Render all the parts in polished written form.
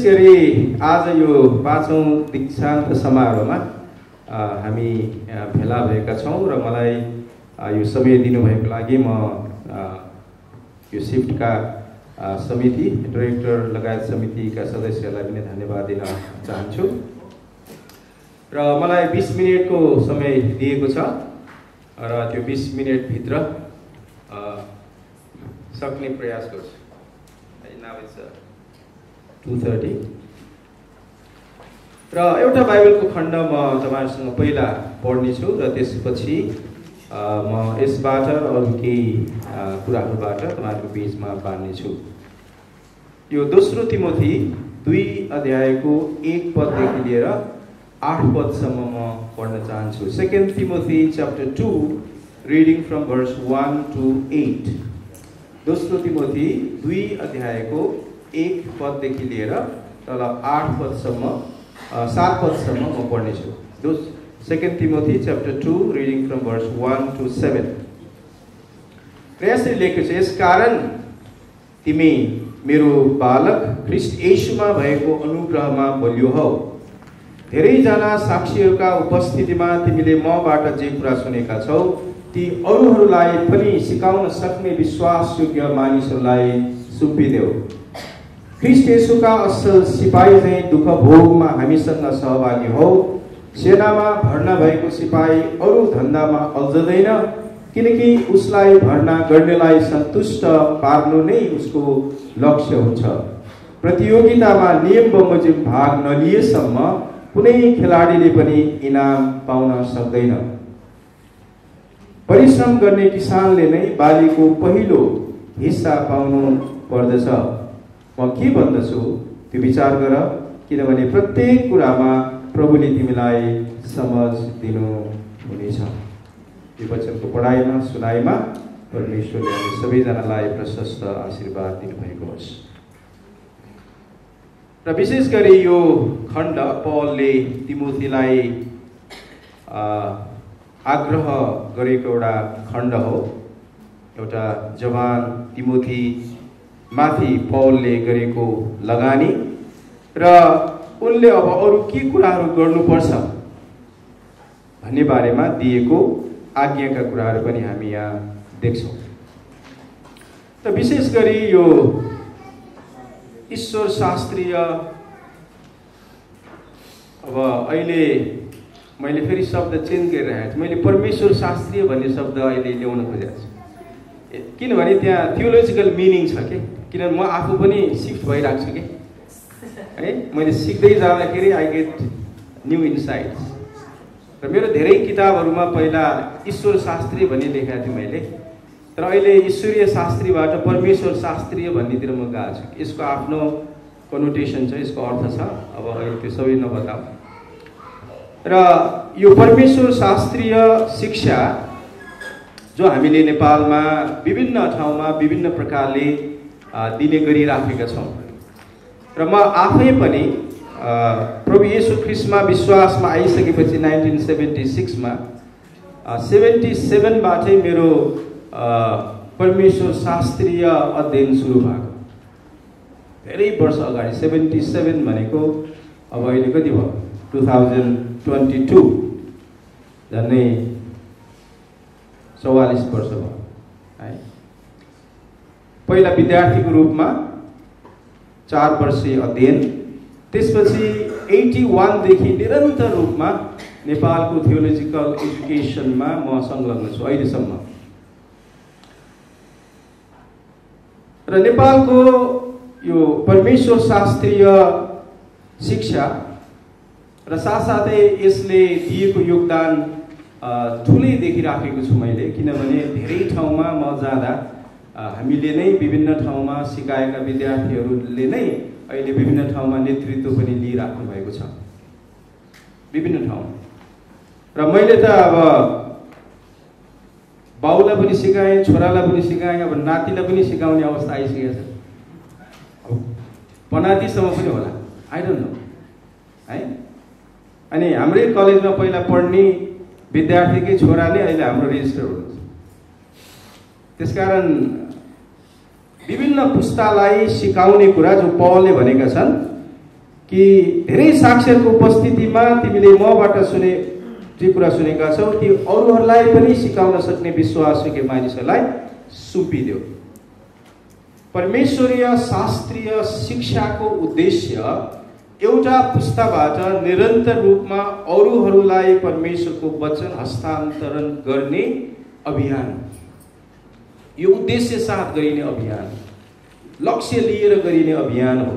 गरी आज यो 5औं दीक्षान्त समारोहमा हामी भेला भएका छौं र मलाई यो समय दिनुभएको लागि म यो शिफ्टका समिति डाइरेक्टर लगायत समितिका सदस्यहरूलाई पनि धन्यवाद दिन चाहन्छु। र मलाई 20 मिनेटको समय दिएको छ र त्यो 20 मिनेट भित्र सक्ने प्रयास गर्छु। Now it's 2:30 र एउटा बाइबलको खण्ड म तपाईहरुसँग पहिला पढ्ने छु र त्यसपछि म यसबाट अरु केही कुराहरुबाट तपाईहरुको बीचमा बाँड्ने छु। यो दोस्रो तिमोथी 2 अध्यायको 1 पददेखि लिएर 8 पदसम्म म पढ्न चाहन्छु। Second Timothy chapter 2 reading from verse 1 to 8। दोस्रो तिमोथी 2 अध्यायको 1 पददेखि लिएर तल 8 पदसम्म 7 पदसम्म म पढ्ने छु। Second Timothy chapter 2 reading from verse 1 to 7। यसरी लेखेको छ, यसकारण तिमी मेरो बालक ख्रीष्ट येशूमा भएको अनुग्रहमा बलियो हौ। धेरै जना साक्षीहरूका उपस्थितिमा तिमीले मबाट जे कुरा सुनेका छौ ती अरूहरूलाई पनि सिकाउन सक्ने विश्वासयोग्य मानिसहरूलाई सुम्पिदेऊ। ख्रीष्ट येशूका असल सिपाही चाहिँ दुःख भोगमा हामीसँग सहभागी हौ। सेनामा भर्ना भएको सिपाही अरू धन्दामा अल्झदैन, किनकि उसलाई भर्ना गर्नेलाई सन्तुष्ट पार्नु नै उसको लक्ष्य हुन्छ। प्रतियोगितामा नियम बमोजिम भाग नलिएसम्म कुनै खेलाडीले पनि इनाम पाउन सक्दैन। परिश्रम गर्ने किसानले नै बालीको पहिलो हिस्सा पाउनु पर्दछ। म के भन्दछु त्यो विचार गर, किनभने प्रत्येक कुरामा प्रभुले तिमीलाई समझ दिनु हुनेछ। यो वचनको पढाइमा सुनाइमा परमेश्वरले हामी सबैजनालाई प्रशस्त आशीर्वाद दिनुभएको होस्। र विशेष गरी यो खण्ड पौलले तिमोथीलाई आग्रह गरेको एउटा खण्ड हो। एउटा जवान तिमोथी माथि पौलले गरेको लगानी र उनले अब अरू के कुराहरू गर्नुपर्छ भन्ने बारेमा दिएको आज्ञाका कुराहरू पनि हामी यहाँ देख्छौँ। र विशेष गरी यो ईश्वर शास्त्रीय, अब अहिले मैले फेरि शब्द चेन्ज गरिरहेको छु, मैले परमेश्वर शास्त्रीय भन्ने शब्द अहिले ल्याउन खोजेको छु, किनभने त्यहाँ थियोलोजिकल मिनिङ छ कि। किनभने म आफू पनि सिफ्ट भइरहेको छु कि है, मैले सिक्दै जाँदाखेरि आई गेट न्यू इन्साइट्स। र मेरो धेरै किताबहरूमा पहिला ईश्वर शास्त्रीय भन्ने लेखेको थिएँ मैले, तर अहिले ईश्वरीय शास्त्रीबाट परमेश्वर शास्त्रीय भन्नेतिर म गएको छु। यसको आफ्नो कनोटेसन छ, यसको अर्थ छ। अब अहिले त्यो सबै नबताऊ। र यो परमेश्वर शास्त्रीय शिक्षा जो हामीले नेपालमा विभिन्न ठाउँमा विभिन्न प्रकारले दिने गरिराखेका छौँ। र म आफै पनि प्रभु येशू ख्रीष्टमा विश्वासमा आइसकेपछि 1976 मा 77 बाटै मेरो परमेश्वर शास्त्रीय अध्ययन सुरु भएको। धेरै वर्ष अगाडि 77 भनेको अब अहिले कति भयो 2022, झन्डै 44 वर्ष भयो है। पहिला विद्यार्थीको रूपमा 4 वर्षीय अध्ययन, त्यसपछि 81 देखि निरन्तर रूपमा नेपालको थियोलोजिकल एजुकेसनमा म संलग्न छु अहिलेसम्म। र नेपालको यो परमेश्वर शास्त्रीय शिक्षा र साथसाथै यसले दिएको योगदान ठुलै देखिराखेको छु मैले। किनभने धेरै ठाउँमा म जाँदा हामीले नै विभिन्न ठाउँमा सिकाएका विद्यार्थीहरूले नै अहिले विभिन्न ठाउँमा नेतृत्व पनि लिइराख्नु भएको छ विभिन्न ठाउँमा। र मैले त अब बाउलाई पनि सिकाएँ, छोरालाई पनि सिकाएँ, अब नातिलाई पनि सिकाउने अवस्था आइसकेको छ। पनातिसम्म पनि होला, आई डोन्ट नो है। अनि हाम्रै कलेजमा पहिला पढ्ने विद्यार्थीकै छोराले अहिले हाम्रो रेजिस्टर हुनुहुन्छ। त्यसकारण विभिन्न पुस्तालाई सिकाउने कुरा जो पौलले भनेका छन् कि धेरै साक्षीहरूको उपस्थितिमा तिमीले मबाट सुने जे कुरा सुनेका छौ ती अरूहरूलाई पनि सिकाउन सक्ने विश्वासयोग्य मानिसहरूलाई सुम्पिदेऊ। परमेश्वरीय शास्त्रीय शिक्षाको उद्देश्य एउटा पुस्ताबाट निरन्तर रूपमा अरूहरूलाई परमेश्वरको वचन हस्तान्तरण गर्ने अभियान, यो उद्देश्य साथ गरिने अभियान, लक्ष्य लिएर गरिने अभियान हो।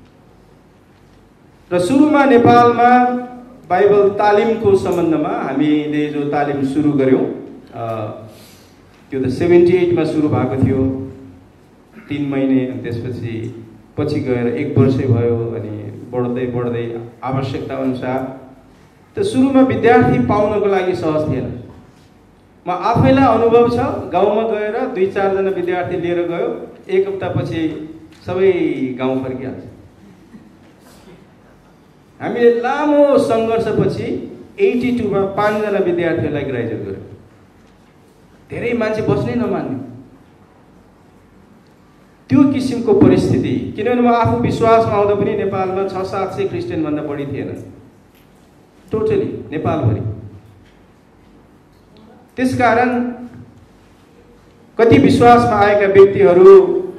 र सुरुमा नेपालमा बाइबल तालिमको सम्बन्धमा हामीले जो तालिम सुरु गर्यौं त्यो त 78 मा सुरु भएको थियो, 3 महिने, अनि त्यसपछि पछि गएर 1 वर्षै भयो, अनि बढ्दै बढ्दै आवश्यकता अनुसार। त सुरुमा विद्यार्थी पाउनको लागि सहज थिएन। म आफैलाई अनुभव छ, गाउँमा गएर 2-4 जना विद्यार्थी लिएर गयो, 1 हप्तापछि सबै गाउँ फर्किहाल्छ। हामीले लामो सङ्घर्षपछि 82 मा 5 जना विद्यार्थीहरूलाई ग्रेजुएट गर्यौँ। धेरै मान्छे बस्नै नमान्ने त्यो किसिमको परिस्थिति, किनभने म आफू विश्वासमा आउँदा पनि नेपालमा 600-700 क्रिस्चियन भन्दा बढी थिएन, टोटली नेपालभरि। त्यसकारण कति विश्वासमा आएका व्यक्तिहरू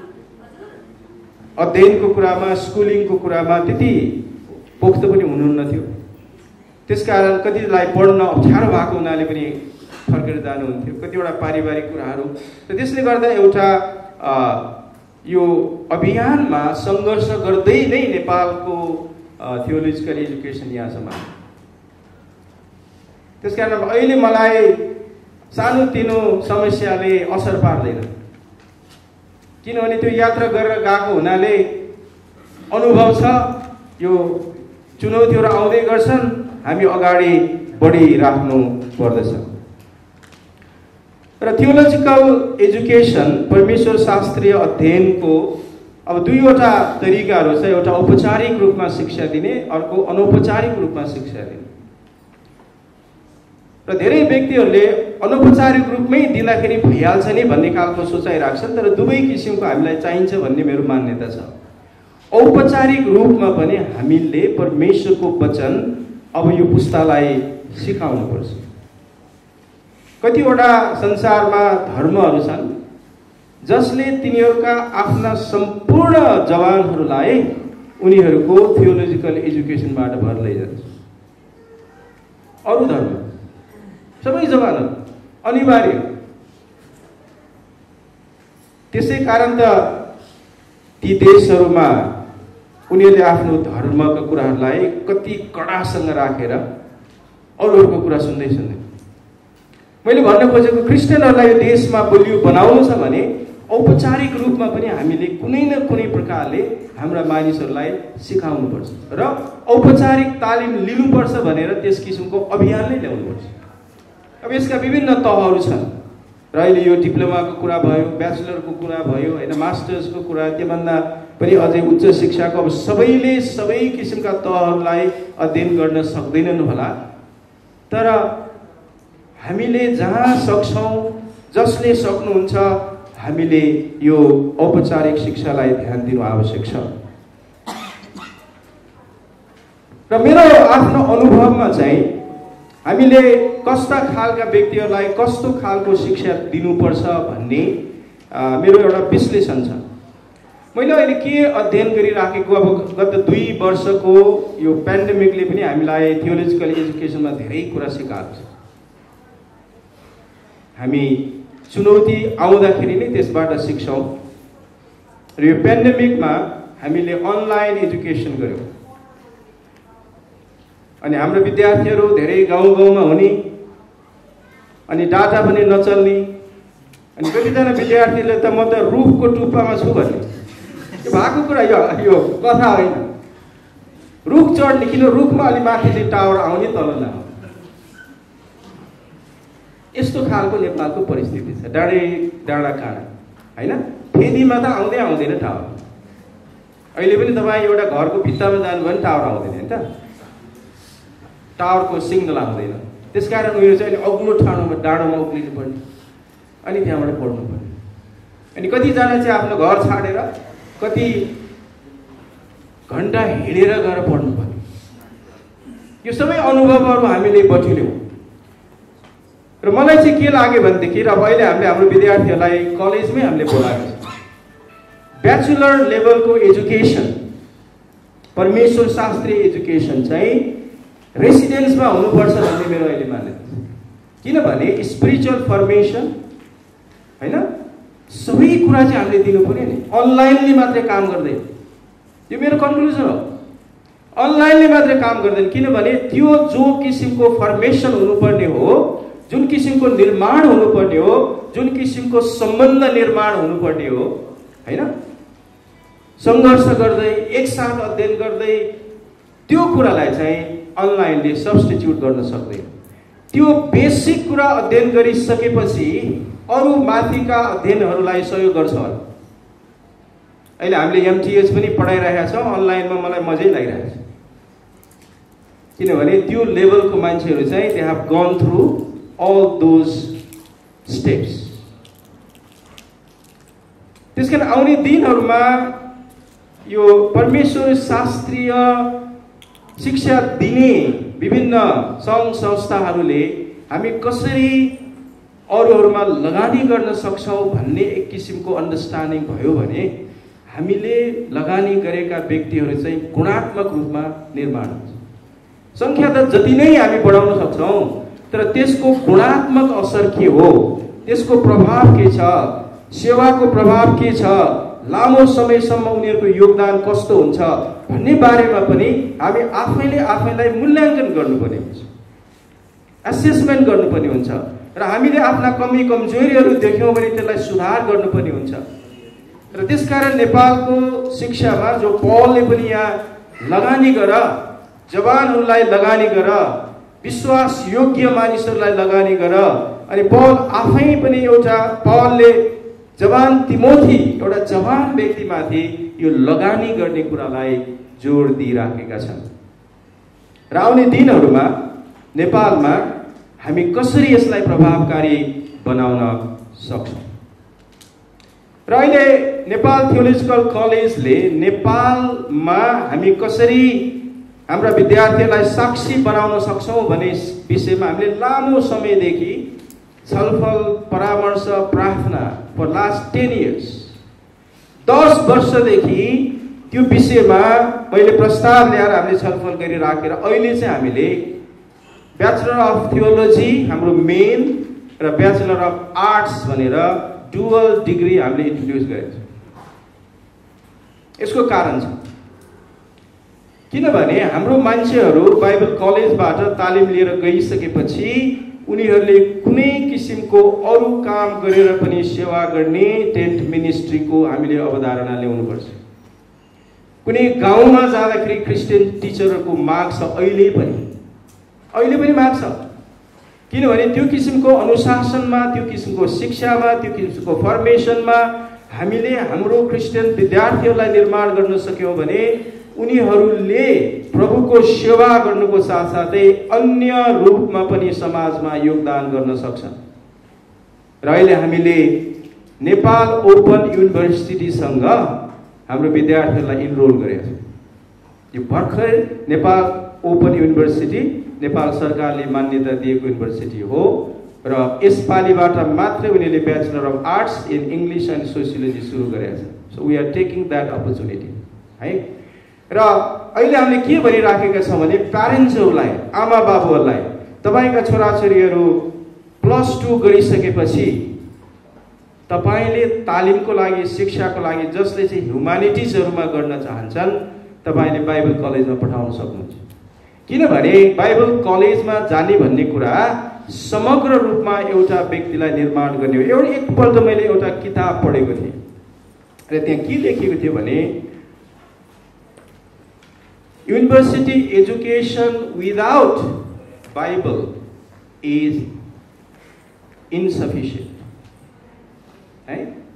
अध्ययनको कुरामा, स्कुलिङको कुरामा त्यति पोख्त पनि हुनुहुन्न थियो। त्यसकारण कतिलाई पढ्न अप्ठ्यारो भएको हुनाले पनि फर्केर जानुहुन्थ्यो, कतिवटा पारिवारिक कुराहरू। र त्यसले गर्दा एउटा यो अभियानमा सङ्घर्ष गर्दै नै नेपालको थियोलोजिकल एजुकेसन यहाँसम्म। त्यसकारण अहिले मलाई सानोतिनो समस्याले असर पार्दैन, किनभने त्यो यात्रा गरेर गएको हुनाले अनुभव छ। यो चुनौतीहरू आउँदै गर्छन्, हामी अगाडि बढिराख्नु पर्दछ। र थियोलोजिकल एजुकेसन, परमेश्वर शास्त्रीय अध्ययनको अब 2वटा तरिकाहरू छ। एउटा औपचारिक रूपमा शिक्षा दिने, अर्को अनौपचारिक रूपमा शिक्षा दिने। र धेरै व्यक्तिहरूले अनौपचारिक रूपमै दिँदाखेरि भइहाल्छ नि भन्ने खालको सोचाइ राख्छन्, तर दुवै किसिमको हामीलाई चाहिन्छ भन्ने मेरो मान्यता छ। औपचारिक रूपमा पनि हामीले परमेश्वरको वचन अब यो पुस्तालाई सिकाउनुपर्छ। कतिवटा संसारमा धर्महरू छन् जसले तिनीहरूका आफ्ना सम्पूर्ण जवानहरूलाई उनीहरूको थियोलोजिकल एजुकेसनबाट भर लैजान्छ। अरू धर्म सबै जवानहरू अनिवार्य। त्यसै कारण त ती देशहरूमा उनीहरूले आफ्नो धर्मका कुराहरूलाई कति कडासँग राखेर अरूहरूको कुरा सुन्दै सुन्दै। मैले भन्न खोजेको क्रिस्चियनहरूलाई यो देशमा बलियो बनाउनु छ भने औपचारिक रूपमा पनि हामीले कुनै न कुनै प्रकारले हाम्रा मानिसहरूलाई सिकाउनुपर्छ र औपचारिक तालिम लिनुपर्छ भनेर त्यस किसिमको अभियान नै ल्याउनुपर्छ। अब यसका विभिन्न तहहरू छन् र अहिले यो डिप्लोमाको कुरा भयो, ब्याचलरको कुरा भयो, होइन, मास्टर्सको कुरा, त्योभन्दा पनि अझै उच्च शिक्षाको। अब सबैले सबै किसिमका तहहरूलाई अध्ययन गर्न सक्दैनन् होला, तर हामीले जहाँ सक्छौँ, जसले सक्नुहुन्छ, हामीले यो औपचारिक शिक्षालाई ध्यान दिनु आवश्यक छ। र मेरो आफ्नो अनुभवमा चाहिँ हामीले कस्ता खालका व्यक्तिहरूलाई कस्तो खालको शिक्षा दिनुपर्छ भन्ने मेरो एउटा विश्लेषण छ। मैले अहिले के अध्ययन गरिराखेको, अब गत 2 वर्षको यो पेन्डेमिकले पनि हामीलाई थियोलोजिकल एजुकेसनमा धेरै कुरा सिकाएको छ। हामी चुनौती आउँदाखेरि नै त्यसबाट सिक्छौँ। र यो पेन्डेमिकमा हामीले अनलाइन एजुकेसन गर्यौँ, अनि हाम्रो विद्यार्थीहरू धेरै गाउँ गाउँमा हुने, अनि डाटा पनि नचल्ने, अनि कतिजना विद्यार्थीले त म त रुखको टुप्पामा छु भन्ने। यो भएको कुरा यो कथा होइन। रुख चढ्ने, किन रुखमा अलि माथि चाहिँ टावर आउने, तल नआउने, यस्तो खालको नेपालको परिस्थिति छ। डाँडा काँडा होइन, फेदीमा त आउँदै आउँदैन टावर। अहिले पनि तपाईँ एउटा घरको भित्तामा जानुभयो भने टावर आउँदैन नि त, टावरको सिग्नल आउँदैन। त्यसकारण उयो चाहिँ अहिले अग्लो ठाउँमा डाँडोमा उक्लिनु पर्ने, अनि त्यहाँबाट पढ्नु पर्ने। अनि कतिजना चाहिँ आफ्नो घर छाडेर, कति घण्टा हिँडेर गएर पढ्नुपर्ने। यो सबै अनुभवहरू हामीले बटुल्यौँ। र मलाई चाहिँ के लाग्यो भनेदेखि, र अब अहिले हामीले हाम्रो विद्यार्थीहरूलाई कलेजमै हामीले बोलाएको छ, ब्याचलर लेभलको एजुकेसन, परमेश्वर शास्त्रीय एजुकेसन चाहिँ रेसिडेन्समा हुनुपर्छ भन्ने मेरो अहिले मान्यता छ। किनभने स्पिरिचुअल फर्मेसन होइन, सबै कुरा चाहिँ हामीले दिनु पर्यो नि। अनलाइनले मात्रै काम गर्दैन, यो मेरो कन्क्लुजन हो। अनलाइनले मात्रै काम गर्दैन, किनभने त्यो जो किसिमको फर्मेसन हुनुपर्ने हो, जुन किसिमको निर्माण हुनुपर्ने हो, जुन किसिमको सम्बन्ध निर्माण हुनुपर्ने हो होइन, सङ्घर्ष गर्दै एकसाथ अध्ययन गर्दै, त्यो कुरालाई चाहिँ अनलाइनले सब्स्टिट्युट गर्न सक्दैन। त्यो बेसिक कुरा अध्ययन गरिसकेपछि अरू माथिका अध्ययनहरूलाई सहयोग गर्छ होला। अहिले हामीले एमटीएच पनि पढाइरहेका छौँ, अनलाइनमा मलाई मजै लागिरहेको छ, किनभने त्यो लेभलको मान्छेहरू चाहिँ they have gone through all those steps. त्यसकारण आउने दिनहरूमा यो परमेश्वर शास्त्रीय शिक्षा दिने विभिन्न सङ्घ संस्थाहरूले हामी कसरी अरूहरूमा लगानी गर्न सक्छौँ भन्ने एक किसिमको अन्डरस्ट्यान्डिङ भयो भने हामीले लगानी गरेका व्यक्तिहरू चाहिँ गुणात्मक रूपमा निर्माण हुन्छ। सङ्ख्या त जति नै हामी बढाउन सक्छौँ, तर त्यसको गुणात्मक असर के हो, त्यसको प्रभाव के छ, सेवाको प्रभाव के छ, लामो समयसम्म उनीहरूको योगदान कस्तो हुन्छ भन्ने बारेमा पनि हामी आफैले आफैलाई मूल्याङ्कन गर्नुपर्ने हुन्छ, एसेसमेन्ट गर्नुपर्ने हुन्छ। र हामीले आफ्ना कमी कमजोरीहरू देख्यौँ भने त्यसलाई सुधार गर्नुपर्ने हुन्छ। र त्यसकारण नेपालको शिक्षामा जो पौलले पनि यहाँ लगानी गर, जवानहरूलाई लगानी गर, विश्वास योग्य मानिसहरूलाई लगानी गर, अनि पौल आफै पनि पौलले जवान तिमोथी एउटा जवान व्यक्तिमाथि यो लगानी गर्ने कुरालाई जोड दिइराखेका छन्। र आउने दिनहरूमा नेपालमा हामी कसरी यसलाई प्रभावकारी बनाउन सक्छौँ। र अहिले नेपाल थियोलोजिकल कलेजले नेपालमा हामी कसरी हाम्रा विद्यार्थीहरूलाई साक्षी बनाउन सक्छौँ भन्ने विषयमा हामीले लामो समयदेखि छलफल, परामर्श, प्रार्थना फर लास्ट 10 years, 10 वर्षदेखि त्यो विषयमा मैले प्रस्ताव ल्याएर हामीले छलफल गरिराखेर अहिले चाहिँ हामीले ब्याचलर अफ थियोलोजी हाम्रो मेन र ब्याचलर अफ आर्ट्स भनेर डुअल डिग्री हामीले इन्ट्रोड्युस गरेको छौँ। यसको कारण छ किनभने हाम्रो मान्छेहरू बाइबल कलेजबाट तालिम लिएर गइसकेपछि उनीहरूले कुनै किसिमको अरू काम गरेर पनि सेवा गर्ने टेन्ट मिनिस्ट्रीको हामीले अवधारणा ल्याउनुपर्छ। कुनै गाउँमा जाँदाखेरि क्रिस्चियन टिचरहरूको माग छ, अहिले पनि माग छ, किनभने त्यो किसिमको अनुशासनमा, त्यो किसिमको शिक्षामा, त्यो किसिमको फर्मेसनमा हामीले हाम्रो क्रिस्चियन विद्यार्थीहरूलाई निर्माण गर्न सक्यौँ भने उनीहरूले प्रभुको सेवा गर्नुको साथसाथै अन्य रूपमा पनि समाजमा योगदान गर्न सक्छन्। र अहिले हामीले नेपाल ओपन युनिभर्सिटीसँग हाम्रो विद्यार्थीहरूलाई इनरोल गरेका छौँ। यो भर्खर नेपाल ओपन युनिभर्सिटी नेपाल सरकारले मान्यता दिएको युनिभर्सिटी हो र यसपालिबाट मात्रै उनीहरूले bachelor of arts in English and sociology सुरु गरेका छन्। So we are taking that opportunity है। र अहिले हामीले के भनिराखेका छौँ भने प्यारेन्ट्सहरूलाई, आमा बाबुहरूलाई, तपाईँका छोराछोरीहरू +2 गरिसकेपछि तपाईँले तालिमको लागि, शिक्षाको लागि जसले चाहिँ ह्युमानिटिजहरूमा गर्न चाहन्छन् तपाईँले बाइबल कलेजमा पठाउन सक्नुहुन्छ। किनभने बाइबल कलेजमा जाने भन्ने कुरा समग्र रूपमा एउटा व्यक्तिलाई निर्माण गर्ने हो। एकपल्ट मैले एउटा किताब पढेको थिएँ र त्यहाँ के लेखेको थियो भने University education without Bible is insufficient. है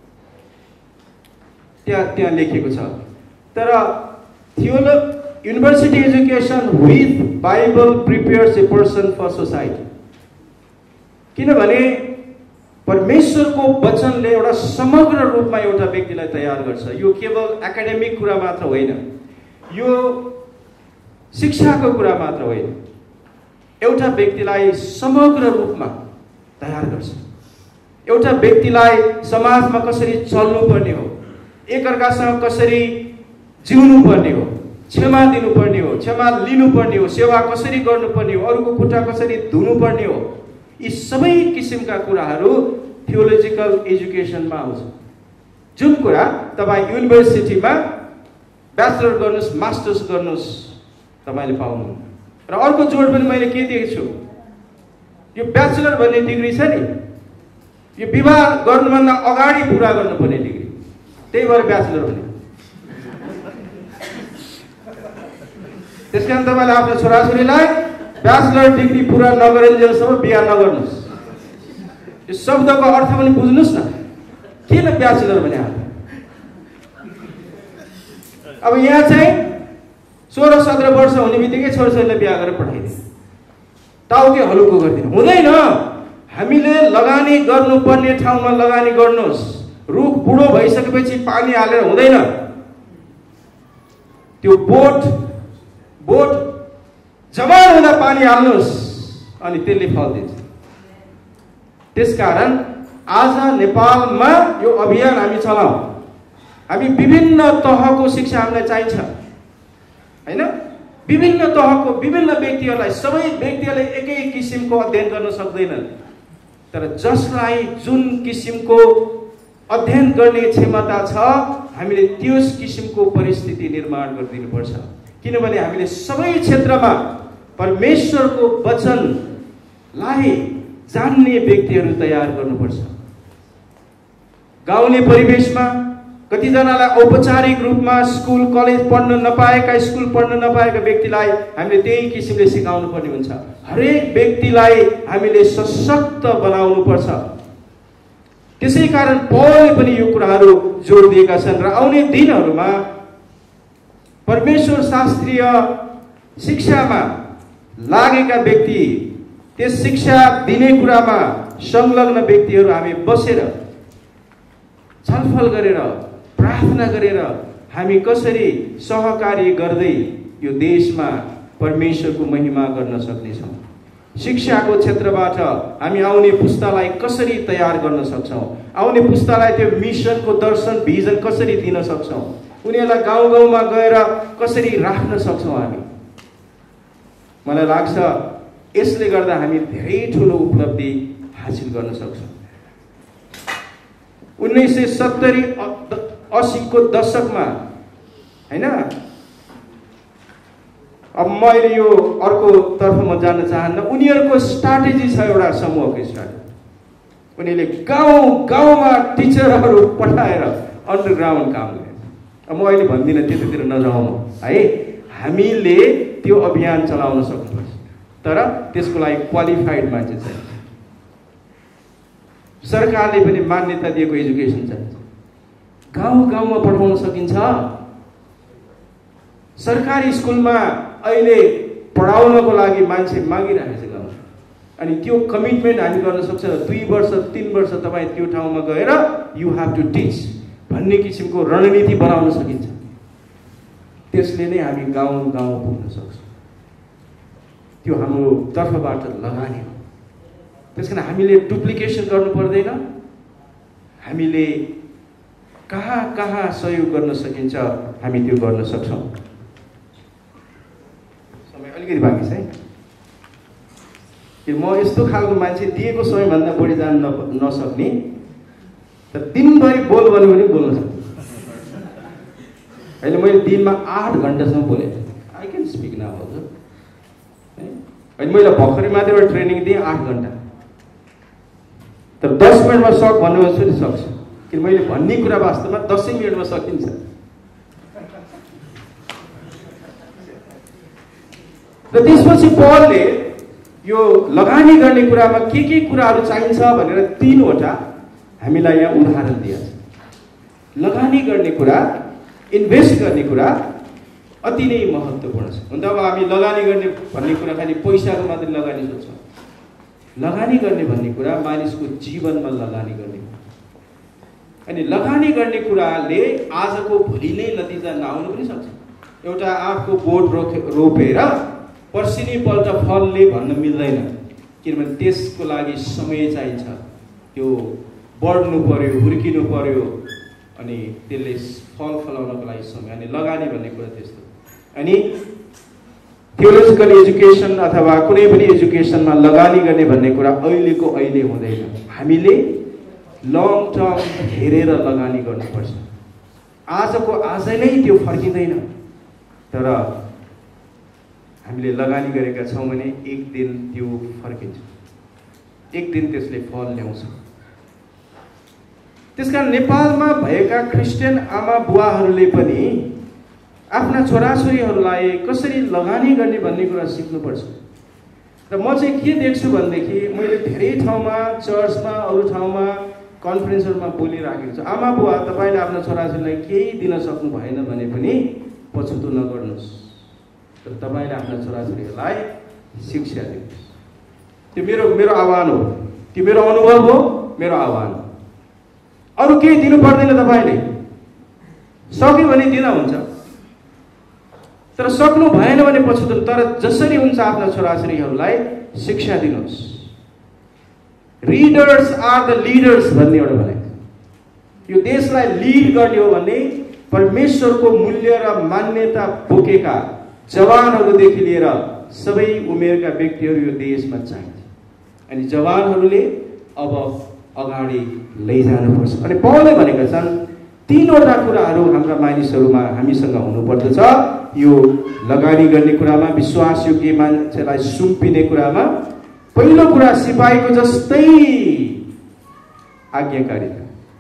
त्यहाँ लेखेको छ। तर University education with Bible prepares a person for society. किनभने परमेश्वरको वचनले एउटा समग्र रूपमा एउटा व्यक्तिलाई तयार गर्छ। यो केवल एकाडेमिक कुरा मात्र होइन, यो शिक्षाको कुरा मात्र होइन, एउटा व्यक्तिलाई समग्र रूपमा तयार गर्छ। एउटा व्यक्तिलाई समाजमा कसरी चल्नुपर्ने हो, एकअर्कासँग कसरी जिउनुपर्ने हो, क्षमा दिनुपर्ने हो, क्षमा लिनुपर्ने हो, सेवा कसरी गर्नुपर्ने हो, अरूको खुट्टा कसरी धुनुपर्ने हो, यी सबै किसिमका कुराहरू थियोलोजिकल एजुकेसनमा आउँछ। जुन कुरा तपाईँ युनिभर्सिटीमा ब्याचलर गर्नुहोस्, मास्टर्स गर्नुहोस् तपाईँले पाउनु। र अर्को जोड पनि मैले के दिएको छु, यो ब्याचलर भन्ने डिग्री छ नि, यो विवाह गर्नुभन्दा अगाडि पुरा गर्नुपर्ने डिग्री, त्यही भएर ब्याचलर भने। त्यसकारण तपाईँले आफ्नो छोराछोरीलाई ब्याचलर डिग्री पुरा नगरेन्जेलसम्म बिहा नगर्नुहोस्। यो शब्दको अर्थ पनि बुझ्नुहोस् न, किन ब्याचलर भने हाल्नु। अब यहाँ चाहिँ 16-17 वर्ष हुने बित्तिकै छोराछोरीलाई बिहा गरेर पठाइदिनु, टाउके हलुको गरिदिनु हुँदैन। हामीले लगानी गर्नुपर्ने ठाउँमा लगानी गर्नुहोस्। रुख बुढो भइसकेपछि पानी हालेर हुँदैन। त्यो बोट जवान हुँदा पानी हाल्नुहोस्, अनि त्यसले फल दिन्छ। त्यसकारण आज नेपालमा यो अभियान हामी चलाऊ। हामी विभिन्न तहको शिक्षा हामीलाई चाहिन्छ हैन, विभिन्न तहको विभिन्न व्यक्तिहरूलाई। सबै व्यक्तिहरूले एकै किसिमको अध्ययन गर्न सक्दैनन्, तर जसलाई जुन किसिमको अध्ययन गर्ने क्षमता छ हामीले त्यस किसिमको परिस्थिति निर्माण गरिदिनुपर्छ। किनभने हामीले सबै क्षेत्रमा परमेश्वरको वचनलाई जान्ने व्यक्तिहरू तयार गर्नुपर्छ। गाउँले परिवेशमा कतिजनालाई औपचारिक रूपमा स्कुल कलेज पढ्न नपाएका, स्कुल पढ्न नपाएका व्यक्तिलाई हामीले त्यही किसिमले सिकाउनु पर्ने हुन्छ। हरेक व्यक्तिलाई हामीले सशक्त बनाउनु पर्छ। त्यसैकारण पौलले पनि यो कुराहरू जोड दिएका छन्। र आउने दिनहरूमा परमेश्वर शास्त्रीय शिक्षामा लागेका व्यक्ति, त्यस शिक्षा दिने कुरामा संलग्न व्यक्तिहरू हामी बसेर छलफल गरेर प्रार्थना गरेर हामी कसरी सहकार्य गर्दै यो देशमा परमेश्वरको महिमा गर्न सक्नेछौँ। शिक्षाको क्षेत्रबाट हामी आउने पुस्तालाई कसरी तयार गर्न सक्छौँ, आउने पुस्तालाई त्यो मिसनको दर्शन भिजन कसरी दिन सक्छौँ, उनीहरूलाई गाउँ गाउँमा गएर कसरी राख्न सक्छौँ। हामी मलाई लाग्छ यसले गर्दा हामी धेरै ठुलो उपलब्धि हासिल गर्न सक्छौँ। 1970-80 को दशकमा हैन, अब मैले यो अर्को तर्फ म जान चाहन्न, उनीहरूको स्ट्राटेजी छ, एउटा समूहको स्ट्राटेजी। उनीहरूले गाउँ गाउँमा टिचरहरू पठाएर अन्डरग्राउन्ड काम गरे। अब म अहिले भन्दिनँ त्यतातिर नजाउँ है, हामीले त्यो अभियान चलाउन सक्नुपर्छ, तर त्यसको लागि क्वालिफाइड मान्छे चाहिन्छ। सरकारले पनि मान्यता दिएको एजुकेसन चाहिन्छ। गाउँ गाउँमा पठाउन सकिन्छ। सरकारी स्कुलमा अहिले पढाउनको लागि मान्छे मागिरहेको छ गाउँमा, अनि त्यो कमिटमेन्ट हामी गर्न सक्छ। 2 वर्ष 3 वर्ष तपाईँ त्यो ठाउँमा गएर यु हेभ टु टिच भन्ने किसिमको रणनीति बनाउन सकिन्छ। त्यसले नै हामी गाउँ गाउँ पुग्न सक्छौँ। त्यो हाम्रो तर्फबाट लगानी हो। त्यसकारण हामीले डुप्लिकेसन गर्नु पर्दैन। हामीले कहाँ कहाँ सहयोग गर्न सकिन्छ हामी त्यो गर्न सक्छौँ। समय अलिकति बाँकी छ है, कि म यस्तो खालको मान्छे दिएको समयभन्दा बढी जान नसक्ने, तर दिनभरि बोल भन्यो भने बोल्न सक्छु। अहिले मैले दिनमा 8 घन्टासम्म बोलेँ। आई क्यान स्पिक नाउ हजुर। अहिले मैले भर्खरै मात्रै एउटा ट्रेनिङ दिएँ 8 घन्टा, तर 10 मिनटमा सक भन्नु पनि सक्छु। किन मैले भन्ने कुरा वास्तवमा 10 मिनटमा सकिन्छ। र त्यसपछि पौलले यो लगानी गर्ने कुरामा के कुराहरू चाहिन्छ भनेर 3वटा हामीलाई यहाँ उदाहरण दिएको छ। लगानी गर्ने कुरा, इन्भेस्ट गर्ने कुरा अति नै महत्त्वपूर्ण छ। हुन त अब हामी लगानी गर्ने भन्ने कुरा खालि पैसाको मात्रै लगानी सोच्छौँ। लगानी गर्ने भन्ने कुरा मानिसको जीवनमा लगानी गर्ने, अनि लगानी गर्ने कुराले आजको भोलि नै नतिजा नआउनु पनि सक्छ। एउटा आँपको बोट रोपेर पर्सिनीपल्ट फलले भन्न मिल्दैन, किनभने त्यसको लागि समय चाहिन्छ। त्यो बढ्नु पर्यो, हुर्किनु पर्यो, अनि त्यसले फल फलाउनको लागि समय। अनि लगानी भन्ने कुरा त्यस्तो। अनि थियोलोजिकल एजुकेसन अथवा कुनै पनि एजुकेसनमा लगानी गर्ने भन्ने कुरा अहिलेको अहिले हुँदैन। हामीले लङ टर्म हेरेर लगानी गर्नुपर्छ। आजको आजै नै त्यो फर्किँदैन, तर हामीले लगानी गरेका छौँ भने एक दिन त्यो फर्किन्छ, एक दिन त्यसले फल ल्याउँछ। त्यसकारण नेपालमा भएका क्रिस्चियन आमा बुवाहरूले पनि आफ्ना छोराछोरीहरूलाई कसरी लगानी गर्ने भन्ने कुरा सिक्नुपर्छ। र म चाहिँ के देख्छु भनेदेखि मैले धेरै ठाउँमा, चर्चमा, अरू ठाउँमा, कन्फरेन्सहरूमा बोलिराखेको छु, आमा बुवा तपाईँले आफ्नो छोराछोरीलाई केही दिन सक्नु भएन भने पनि पछुतो नगर्नुहोस्, तर तपाईँले आफ्ना छोराछोरीहरूलाई शिक्षा दिनुहोस्। त्यो मेरो आह्वान हो, त्यो मेरो अनुभव हो, मेरो आह्वान हो। अरू केही दिनु पर्दैन, तपाईँले सक्यो भने दिँदा हुन्छ, तर सक्नु भएन भने पछुतो। तर जसरी हुन्छ आफ्ना छोराछोरीहरूलाई शिक्षा दिनुहोस्। रिडर्स आर द लिडर्स भन्ने एउटा भनेको, यो देशलाई लिड गर्ने हो भने परमेश्वरको मूल्य र मान्यता बोकेका जवानहरूदेखि लिएर सबै उमेरका व्यक्तिहरू यो देशमा चाहिन्छ। अनि जवानहरूले अब अगाडि लैजानुपर्छ। अनि पौलले भनेका छन् तीनवटा कुराहरू हाम्रा मानिसहरूमा हामीसँग हुनुपर्दछ। यो लगानी गर्ने कुरामा, विश्वासयोग्य मान्छेलाई सुम्पिने कुरामा पहिलो कुरा सिपाहीको जस्तै आज्ञाकारिता,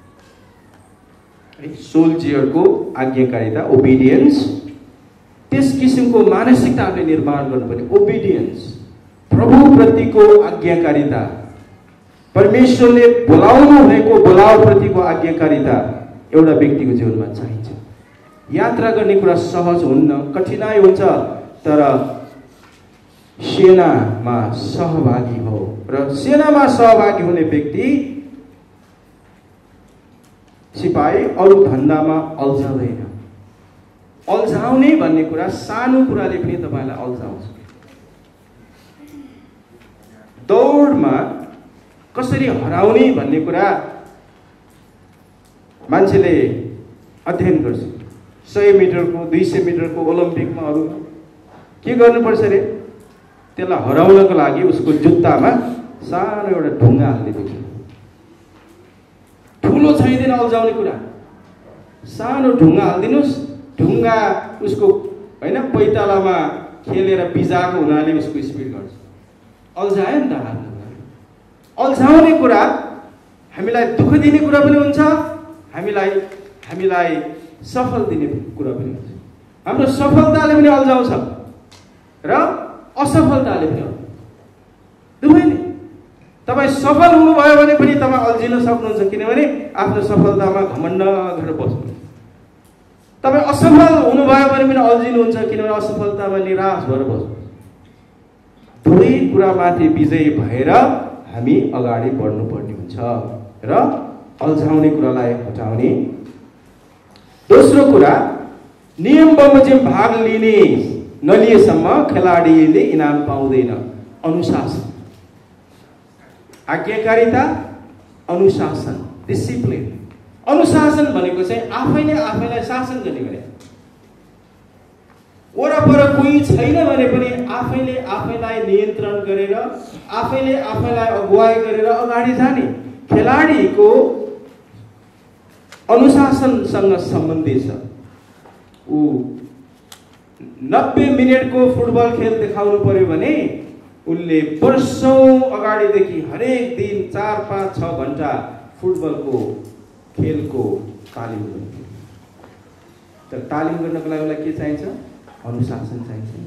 सोल्जियरको आज्ञाकारिता, ओबिडियन्स। त्यस किसिमको मानसिकता हामीले निर्माण गर्नुपर्ने, ओबिडियन्स, प्रभुप्रतिको आज्ञाकारिता, परमेश्वरले बोलाउनु भएको बोलावप्रतिको आज्ञाकारिता एउटा व्यक्तिको जीवनमा चाहिन्छ। यात्रा गर्ने कुरा सहज हुन्न, कठिनाइ हुन्छ, तर सेनामा सहभागी हो। र सेनामा सहभागी हुने व्यक्ति, सिपाही अरू धन्दामा अल्झाउँदैन। अल्झाउने भन्ने कुरा सानो कुराले पनि तपाईँलाई अल्झाउँछ। दौडमा कसरी हराउने भन्ने कुरा मान्छेले अध्ययन गर्छ। 100 मिटरको, 200 मिटरको ओलम्पिकमा अरू के गर्नुपर्छ अरे, त्यसलाई हराउनको लागि उसको जुत्तामा सानो एउटा ढुङ्गा हालिदिन्छ। ठुलो छैदैन अल्झाउने कुरा, सानो ढुङ्गा हालिदिनुहोस्। ढुङ्गा उसको होइन पैतालामा खेलेर बिजाको हुनाले उसको स्पिड घट्छ। अल्झायो नि त हाल्नु। अल्झाउने कुरा हामीलाई दुःख दिने कुरा पनि हुन्छ, हामीलाई सफल दिने कुरा पनि हुन्छ। हाम्रो सफलताले पनि अल्झाउँछ र असफलताले पनि दुवैले। तपाईँ सफल हुनुभयो भने पनि तपाईँ अल्झिन सक्नुहुन्छ, किनभने आफ्नो सफलतामा घमण्ड गरेर बस्नु। तपाईँ असफल हुनुभयो भने पनि अल्झिनुहुन्छ, किनभने असफलतामा निराश भएर बस्नु। दुवै कुरामाथि विजयी भएर हामी अगाडि बढ्नुपर्ने हुन्छ र अल्झाउने कुरालाई हटाउने। दोस्रो कुरा, नियम बमोजिम भाग लिने नलिएसम्म खेलाडीले इनाम पाउँदैन। अनुशासन, आज्ञाकारिता, अनुशासन, डिसिप्लिन। अनुशासन भनेको चाहिँ आफैले आफैलाई शासन गर्ने भने। वरपर कोही छैन भने पनि आफैले आफैलाई नियन्त्रण गरेर, आफैले आफैलाई अगुवाई गरेर अगाडि जाने। खेलाडीको अनुशासनसँग सम्बन्धी छ। ऊ 90 मिनटको फुटबल खेल देखाउनु पर्यो भने उनले वर्षौं अगाडिदेखि हरेक दिन 4, 5, 6 घण्टा फुटबलको खेलको तालिम गर्नु। तर तालिम गर्नको लागि उसलाई के चाहिन्छ? अनुशासन चाहिन्छ।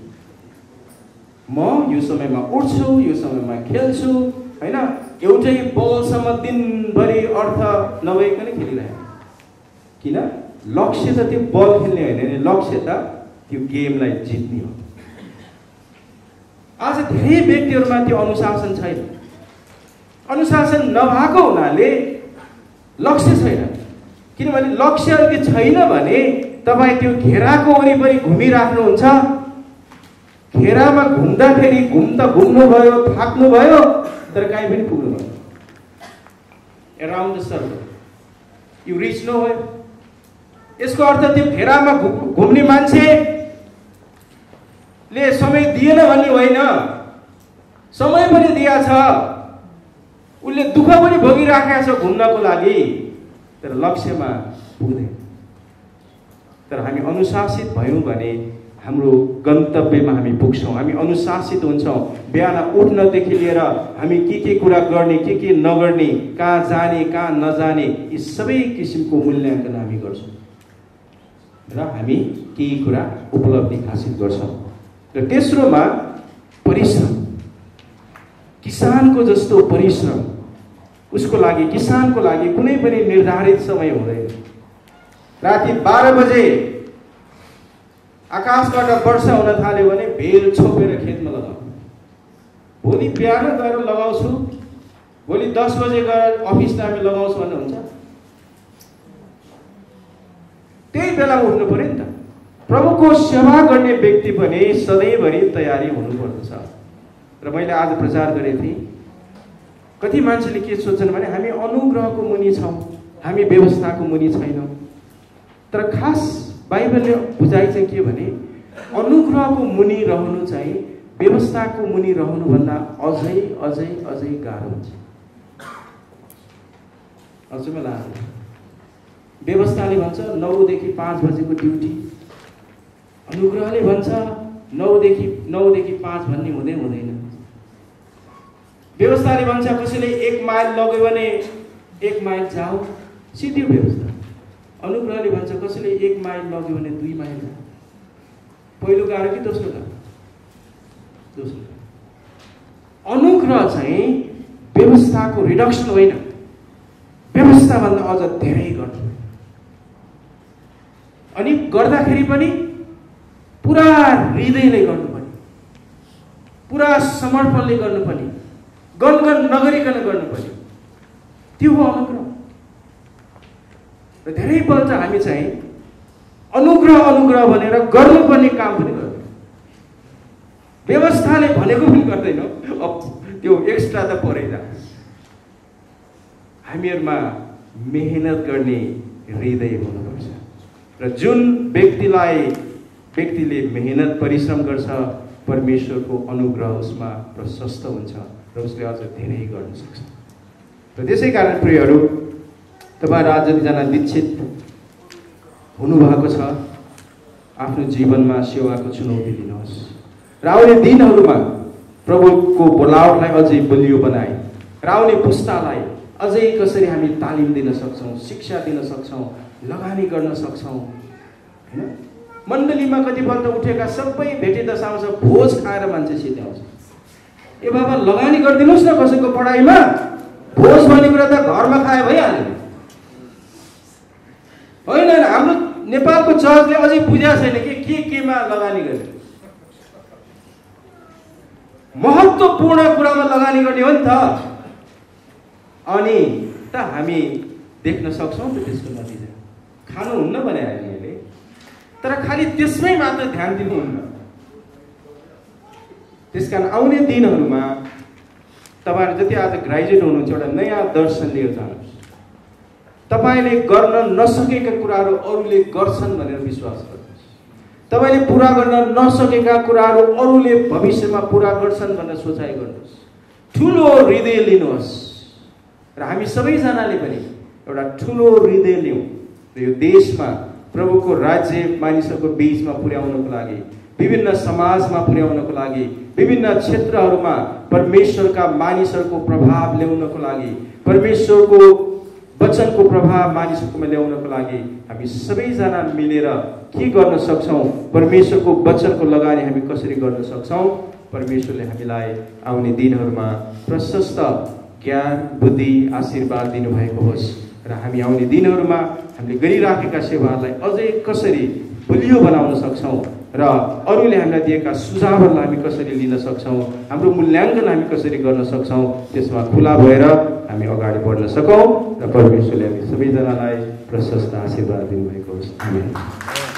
म यो समयमा उठ्छु, यो समयमा खेल्छु, हैन? एउटै बलसम्म दिनभरि अर्थ नभइकन खेलिरहेको। किन? लक्ष्य त त्यो बल खेल्ने होइन नि, लक्ष्य त त्यो गेमलाई जित्ने हो। आज धेरै व्यक्तिहरूमा त्यो अनुशासन छैन। अनुशासन नभएको हुनाले लक्ष्य छैन। किनभने लक्ष्य यदि छैन भने तपाईँ त्यो घेराको वरिपरि घुमिराख्नुहुन्छ, घेरामा घुम्दाखेरि घुम्नुभयो, थाक्नुभयो, तर कहीँ पनि पुग्नुभयो। Around the circle you reach nowhere. यसको अर्थ त्यो घेरामा घुम्ने मान्छेले समय दिएन भन्ने होइन, समय पनि दिया छ, उसले दुःख पनि भोगिराखेको छ घुम्नको लागि, तर लक्ष्यमा पुग्दैन। तर हामी अनुशासित भयौँ भने हाम्रो गन्तव्यमा हामी पुग्छौँ। हामी अनुशासित हुन्छौँ। बिहान उठ्नदेखि लिएर हामी के कुरा गर्ने, के नगर्ने, कहाँ जाने, कहाँ नजाने, यी सबै किसिमको मूल्याङ्कन हामी गर्छौँ र हामी केही कुरा उपलब्धि हासिल गर्छौँ। र तेस्रोमा परिश्रम। किसानको जस्तो परिश्रम उसको लागि, किसानको लागि कुनै पनि निर्धारित समय हुँदैन। राति 12 बजे आकाशबाट वर्षा हुन थाल्यो भने भेल छोपेर खेतमा लगाऊ। भोलि बिहान गएर लगाउँछु, भोलि 10 बजे गएर अफिस टाइममा लगाउँछु भन्ने हुन्छ? त्यही बेला उठ्नु पर्यो नि त। प्रभुको सेवा गर्ने व्यक्ति पनि सधैँभरि तयारी हुनुपर्दछ। र मैले आज प्रचार गरेको थिएँ, कति मान्छेले के सोच्छन् भने हामी अनुग्रहको मुनि छौँ, हामी व्यवस्थाको मुनि छैनौँ। तर खास बाइबलले बुझाइ चाहिँ के भने अनुग्रहको मुनि रहनु चाहिँ व्यवस्थाको मुनि रहनुभन्दा अझै अझै अझै गाह्रो हुन्छ। अझै लाग्छ व्यवस्थाले भन्छ 9 देखि 5 बजेको ड्युटी, अनुग्रहले भन्छ 9 देखि 5 भन्ने हुँदैन। व्यवस्थाले भन्छ कसैले 1 माइल लग्यो भने 1 माइल जाऊ, सिधै व्यवस्था। अनुग्रहले भन्छ कसैले 1 माइल लग्यो भने 2 माइल जाऊ। पहिलो गाह्रो कि दोस्रो गाह्रो? दोस्रो। अनुग्रह चाहिँ व्यवस्थाको रिडक्सन होइन, व्यवस्थाभन्दा अझ धेरै गर्नु। अनि गर्दाखेरि पनि पुरा हृदयले गर्नुपर्ने, पुरा समर्पणले गर्नुपर्ने, गनगन नगरिकन गर्नुपर्ने, त्यो हो अनुग्रह। र धेरैपल्ट हामी चाहिँ अनुग्रह भनेर गर्नुपर्ने काम पनि गर्दैनौँ, व्यवस्थाले भनेको पनि गर्दैनौँ। अब त्यो एक्स्ट्रा त परै जान्छ। हामीहरूमा मेहनत गर्ने हृदय हुनुपर्छ। र जुन व्यक्तिले मेहनत परिश्रम गर्छ, परमेश्वरको अनुग्रह उसमा प्रशस्त हुन्छ र उसले अझ धेरै गर्न सक्छ। र त्यसै कारण प्रियहरू, तपाईहरु आज जतिजना दीक्षित हुनुभएको छ, आफ्नो जीवनमा सेवाको चुनौती लिनुहोस् र आउने दिनहरूमा प्रभुको बोलावटलाई अझै बलियो बनाए र आउने पुस्तालाई अझै कसरी हामी तालिम दिन सक्छौँ, शिक्षा दिन सक्छौँ, लगानी गर्न सक्छौँ। हैन, मण्डलीमा कतिपल्ट उठेका सबै भेटे दशांश भोज खाएर मान्छे सिध्याउँछ। ए बाबा लगानी गरिदिनुहोस् न कसैको पढाइमा, भोज भन्ने कुरा त घरमा खाए भइहाल्यो। होइन, हाम्रो नेपालको चर्चले अझै बुझाएको छैन कि केमा लगानी गर्ने। महत्त्वपूर्ण कुरामा लगानी गर्ने हो नि त। अनि त हामी देख्न सक्छौँ त त्यसको नतिजा। खानुहुन्न भने हामीले, तर खालि त्यसमै मात्र ध्यान दिनुहुन्न। त्यसकारण आउने दिनहरूमा तपाईहरु जति आज ग्रेजुएट हुनुहुन्छ, एउटा नयाँ दर्शन लिएर जानुहोस्। तपाईले गर्न नसकेका कुराहरू अरूले गर्छन् भनेर विश्वास गर्नुहोस्। तपाईले पूरा गर्न नसकेका कुराहरू अरूले भविष्यमा पूरा गर्छन् भनेर सोचाइ गर्नुहोस्। ठुलो हृदय लिनुहोस् र हामी सबैजनाले पनि एउटा ठुलो हृदय लियौँ र यो देशमा प्रभुको राज्य मानिसहरूको बीचमा पुर्याउनको लागि, विभिन्न समाजमा पुर्याउनको लागि, विभिन्न क्षेत्रहरूमा परमेश्वरका मानिसहरूको प्रभाव ल्याउनको लागि, परमेश्वरको वचनको प्रभाव मानिसहरूमा ल्याउनको लागि हामी सबैजना मिलेर के गर्न सक्छौँ, परमेश्वरको वचनको लगानी हामी कसरी गर्न सक्छौँ। परमेश्वरले हामीलाई आउने दिनहरूमा प्रशस्त ज्ञान, बुद्धि, आशीर्वाद दिनुभएको होस् र हामी आउने दिनहरूमा हामीले गरिराखेका सेवाहरूलाई अझै कसरी बलियो बनाउन सक्छौँ र अरूले हामीलाई दिएका सुझावहरूलाई हामी कसरी लिन सक्छौँ, हाम्रो मूल्याङ्कन हामी कसरी गर्न सक्छौँ, त्यसमा खुला भएर हामी अगाडि बढ्न सकौँ र परमेश्वरले हामी सबैजनालाई प्रशस्त आशीर्वाद दिनुभएको होस्। आमेन।